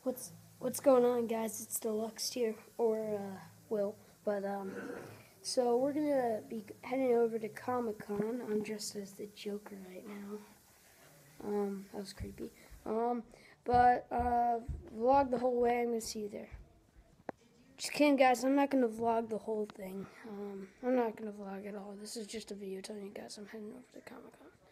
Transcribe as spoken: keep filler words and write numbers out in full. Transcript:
What's what's going on, guys? It's Deluxe here, or uh, Will, but um, so we're gonna be heading over to Comic Con. I'm dressed as the Joker right now. Um, that was creepy. Um, but uh, vlog the whole way. I'm gonna see you there. Just kidding, guys. I'm not gonna vlog the whole thing. Um, I'm not gonna vlog at all. This is just a video telling you guys I'm heading over to Comic Con.